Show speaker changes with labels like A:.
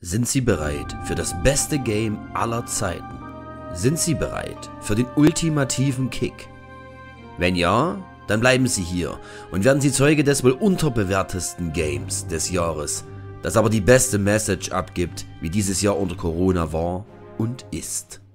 A: Sind Sie bereit für das beste Game aller Zeiten? Sind Sie bereit für den ultimativen Kick? Wenn ja, dann bleiben Sie hier und werden Sie Zeuge des wohl unterbewertesten Games des Jahres, das aber die beste Message abgibt, wie dieses Jahr unter Corona war und ist.